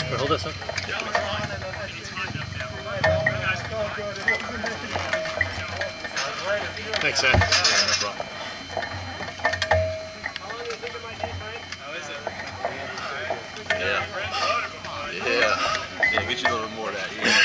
Hold this up. Thanks, Zach. Yeah, no problem. Yeah. Yeah, get you a little more of that. Yeah.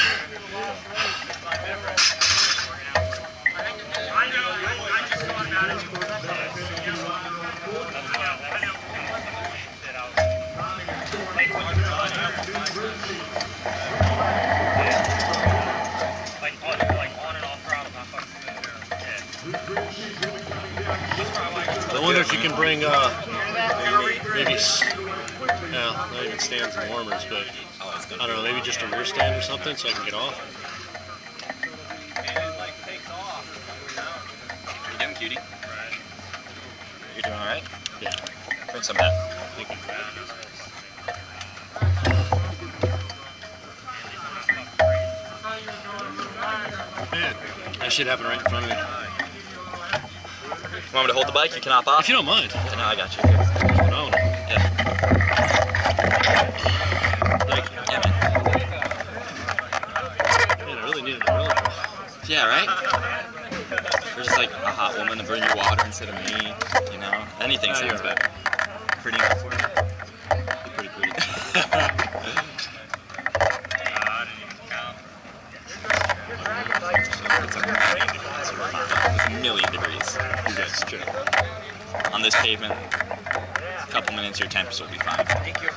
I wonder if you can bring maybe, yeah, not even stands and warmers, but I don't know, maybe just a rear stand or something so I can get off. You doing, cutie? You're doing all right? Yeah. Bring some back. Thank you. Man, that shit happened right in front of me. You want me to hold the bike? You can hop off? If you don't mind. Yeah, no, I got you. Phenomenal. Yeah. Thank you. Yeah, man. Man, I really needed a relic. Yeah, right? There's just like a hot woman to bring you water instead of me, you know? Anything sounds better. Pretty enough for you? You're pretty pretty. It's a million degrees. That's true. On this pavement, a couple minutes, your temps will be fine. Thank you.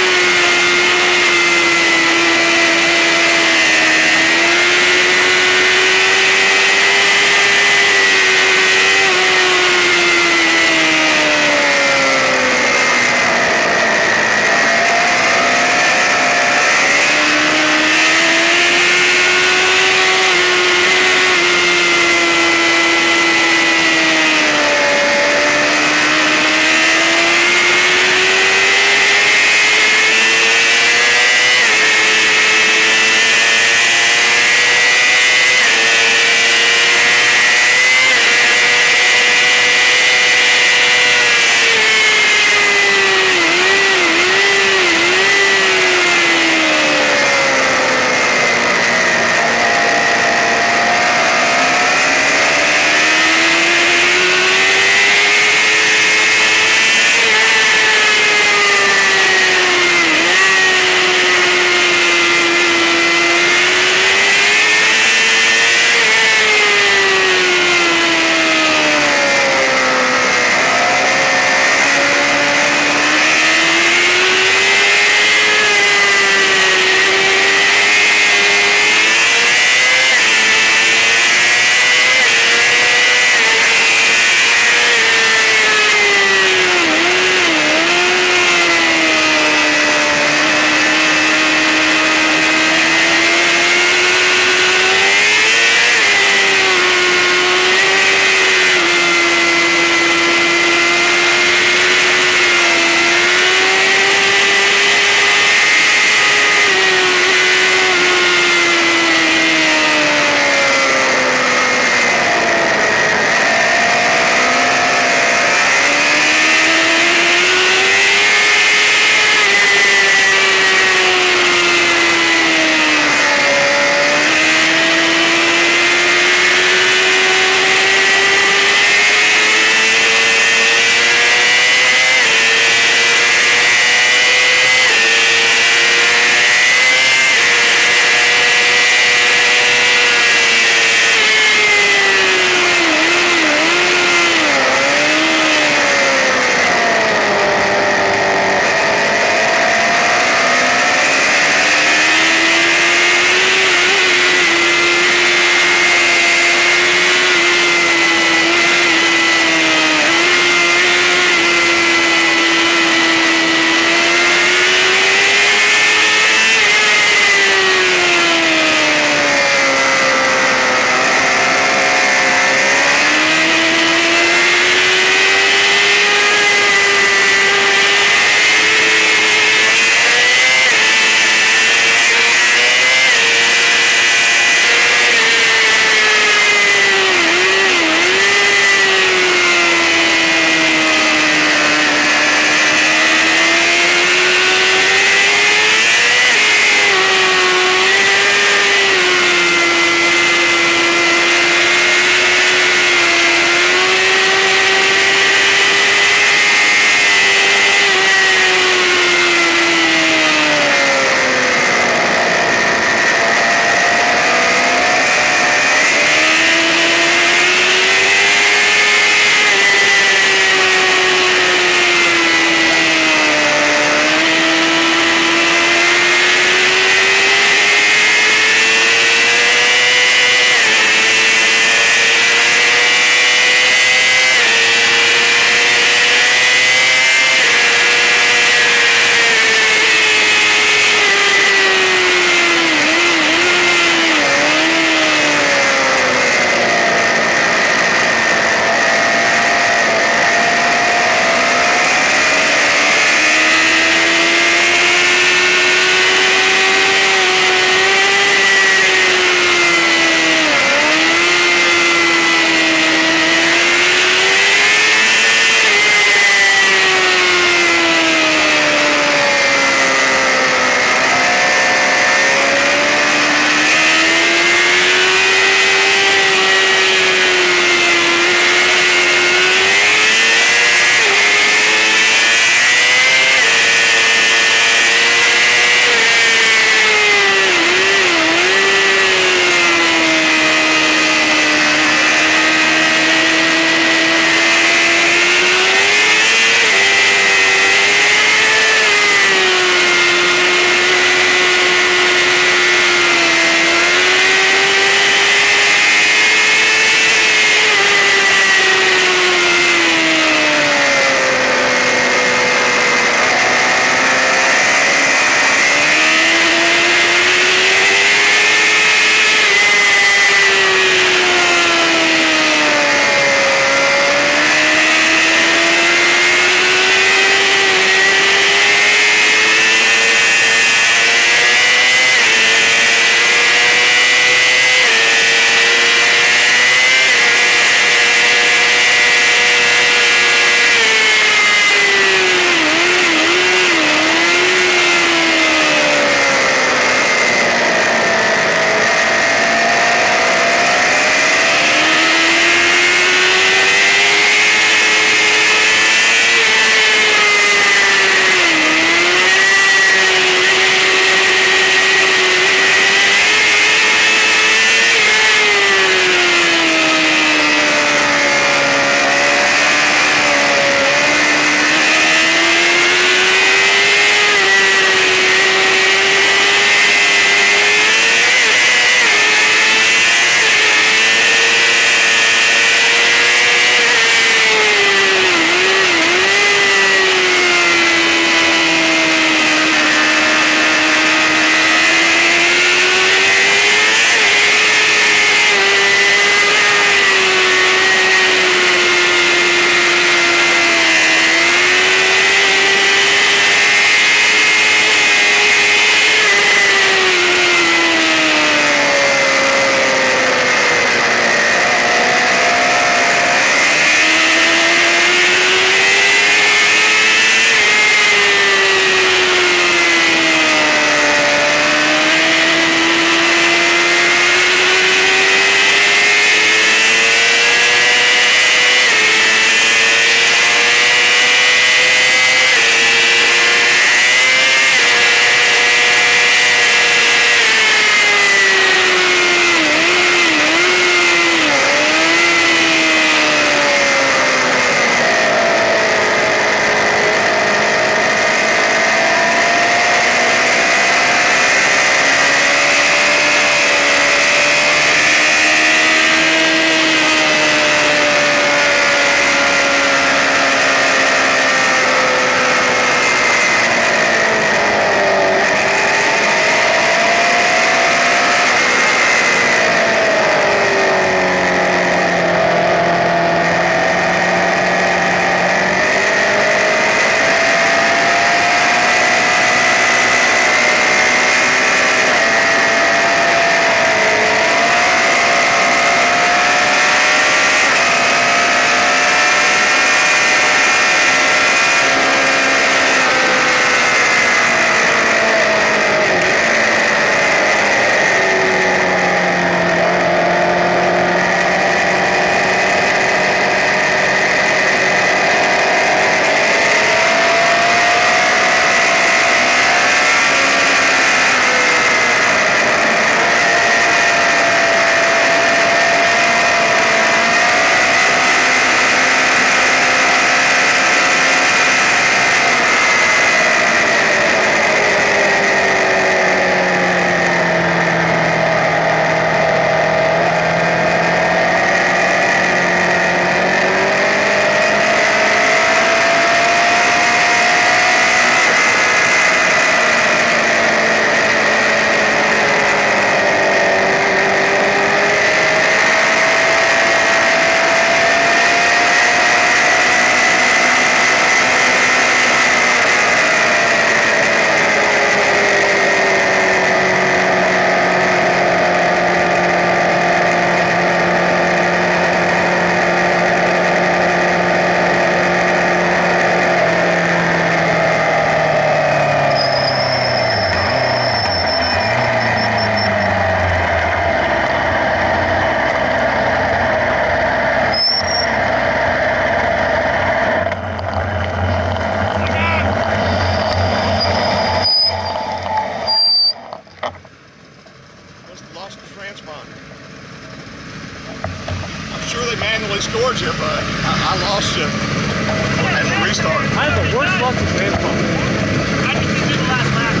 sure they manually scored you, but I lost you at the restart. I had the worst luck with baseball. I continued the last lap.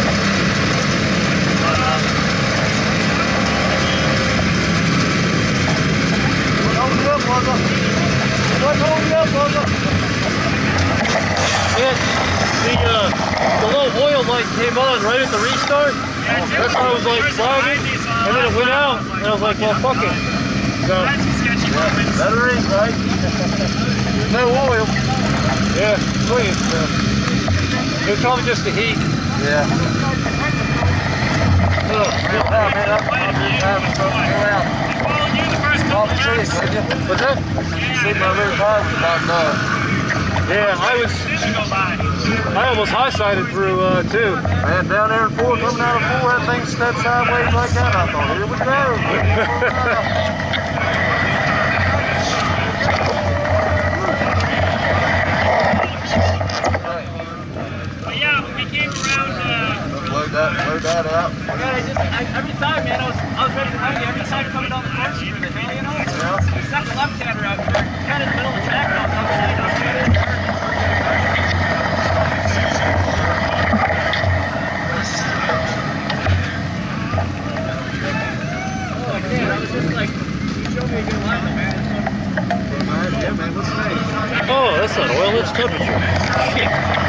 The little oil light came on right at the restart. That's why I was like flagging, and then it went out, and I was like, well, fuck it. So, better is right. No oil. Yeah, clean. It was probably just the heat. Yeah. What's that? See, my rear tire was about done. Yeah, I almost high-sided through, too. Man, down there in 4, coming out of 4, that thing stepped sideways like that. I thought, here we go. Load that out. Every time, man, I was ready behind you. Every time coming down the front street with the hill, you know? Yeah. The second left-hander out here, kind of in the middle of the track, and I was outside. Oh, I can't. I was just like, you showed me a good line, man. Yeah, man, what's the name? Oh, that's not oil, it's temperature. Shit.